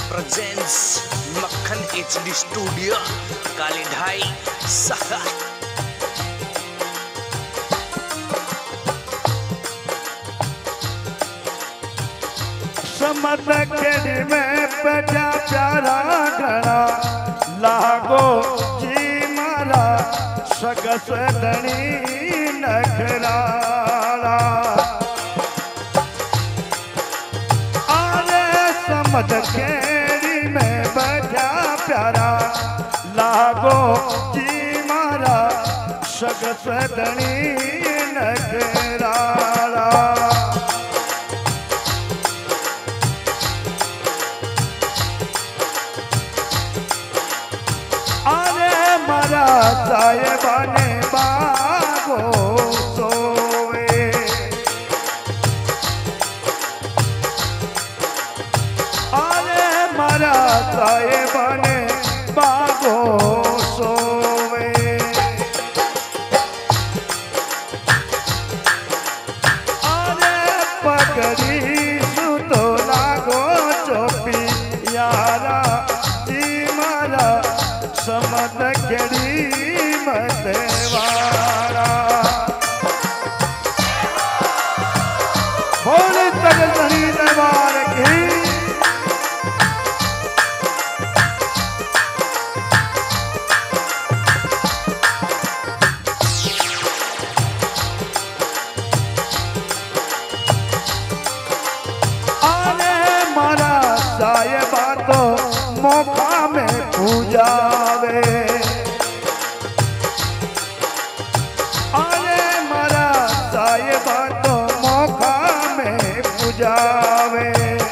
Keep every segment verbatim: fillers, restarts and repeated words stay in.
Presence मक्खन HD studio काली ढाई सहा। समत केड़ी में बजा प्यारा घड़ा लागो जी मारा सगस धनी नखराला। आरे समत केड़ी में बजा प्यारा लागो जी मारा सगस धनी नखराला। साहेबाने बागो सोवे अरे मारा साहेबाने बागो सोवे। अरे पगड़ी सुतो लागो चोपी यारा जी मारा समत केड़ी मतवारा। बोले तगल धनी दरबार की। आने मारा साहिबा तो मौका में पूजावे। साहिबा तो मौका में पूजावे।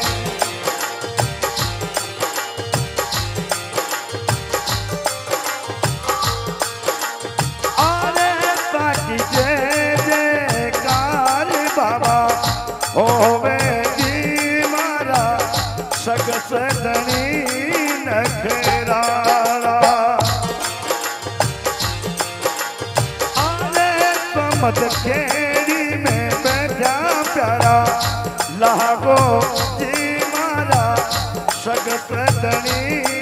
अरे ताकि जय जयकार बाबा होवे जी मारा सगस धनी नखराला। अरे समत केड़ी में बैठा प्यारा लागो जी मारा सगस धनी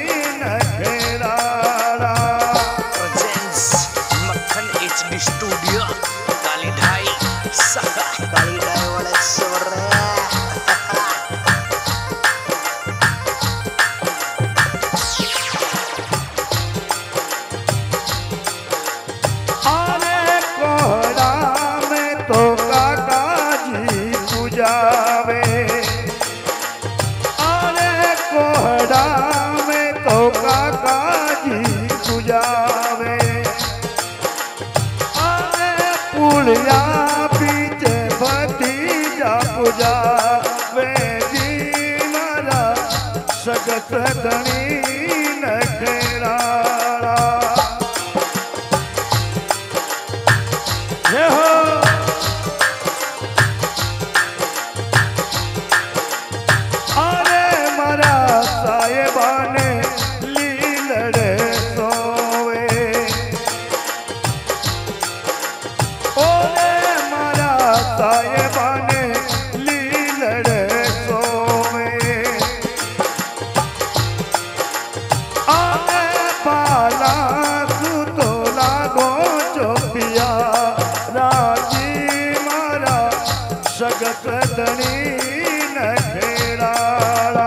नखराला। प्रेजेंस मक्खन एचडी स्टूडियो काली ढाई सहा। काली ढाई वाले स्वर पूजावे। अरे कोहड़ा में तो काका जी पूजावे। अरे पुलिया पीछे भतीजा पूजावे जी मारा सगस धनी नखराला। ये हो साहिबाने लीलड़े सोवे। ओरे मारा साहिबाने लीलड़े सोवे। आने पाला सुतो लागो चोपिया राजी मारा सगस धनी नखराला।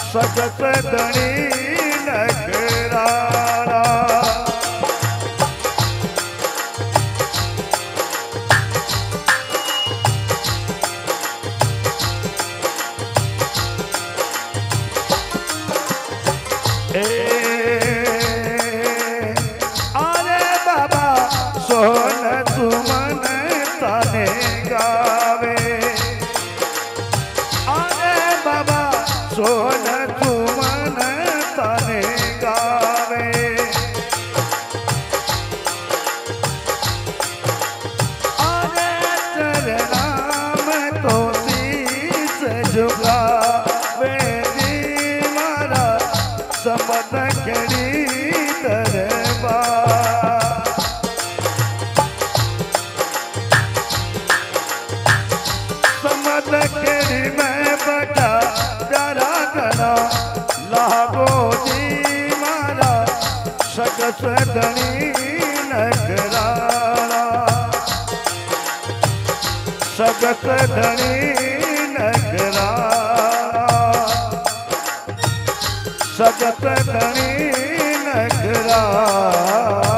सगत धनी नगरारा। अरे बाबा सोन तुमन तने गावे, अरे बाबा सोन तुमन तने गावे। अरे तेरे नाम तो शीश झुकावे जी मारा समद करी दरबार। समद करी में बटा प्यारा गना लागो जी मारा सगत धनी नगरारा। सगत धनी नगरारा, सगत धनी नगरारा।